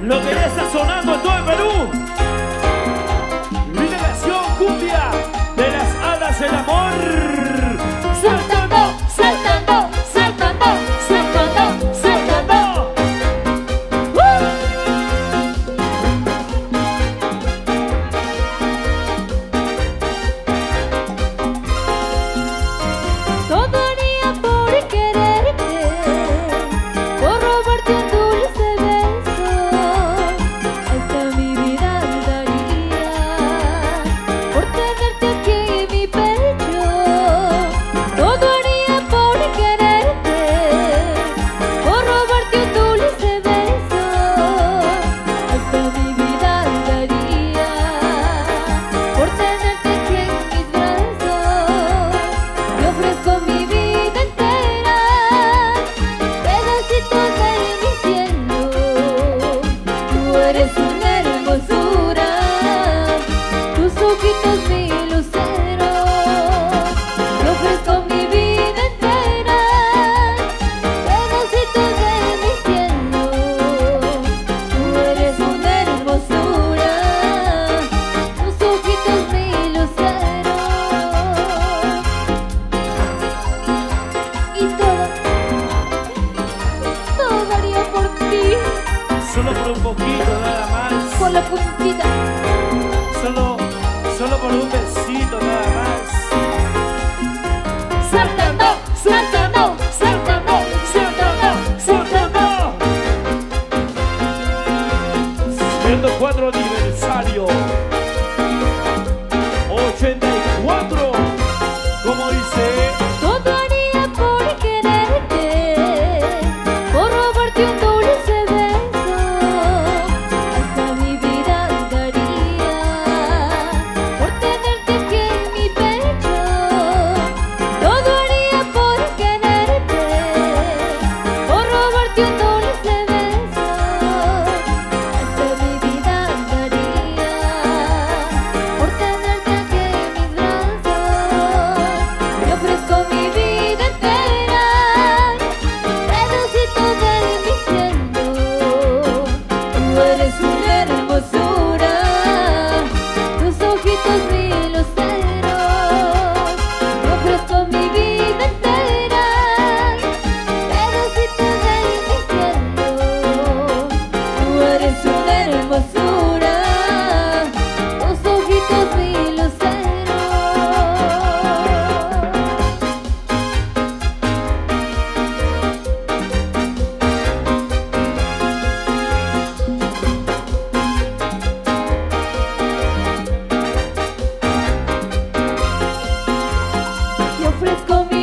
Lo que ya está sonando en todo el Perú. Liberación cumbia de las hadas del amor. Saltando, saltando, saltando, saltando, saltando. Todo haría por quererte, por robarte un dulce beso. Hasta mi vida daría por tenerte aquí en mi pecho. Todo haría por quererte, por robarte un dulce beso. Hasta mi vida daría por tenerte aquí en mis brazos. Te ofrezco mi vida entera, pedacitos de mi cielo. Tú eres una hermosura, tus ojitos mi lucero. Te ofrezco mi vida entera, pedacitos de mi cielo. Tú eres una hermosura, tus ojitos mi lucero. Y todo daría por ti, Solo por un poquito nada más. por la puntita. Solo por un besito nada más. Saltando, saltando, saltando, saltando, saltando. 104 aniversario. 84. Como dice. Todo haría por quererte, por robarte un dulce beso. Hasta mi vida daría por tenerte aquí en mi pecho. Todo haría por quererte, por robarte un dulce beso. Hasta mi vida daría por tenerte aquí en mis brazos. Te ofrezco mi vida entera, pedacitos de mi cielo. Tú eres una hermosura, tus ojitos mi lucero. Te ofrezco mi vida entera, pedacitos de mi cielo. Tú eres una hermosura, tus ojitos mi lucero. Te ofrezco